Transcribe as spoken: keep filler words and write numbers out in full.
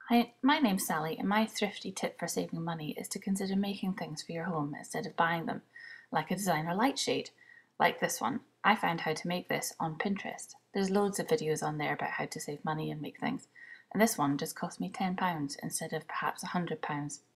Hi, my name's Sally, and my thrifty tip for saving money is to consider making things for your home instead of buying them, like a designer light shade, like this one. I found how to make this on Pinterest. There's loads of videos on there about how to save money and make things, and this one just cost me ten pounds instead of perhaps one hundred pounds.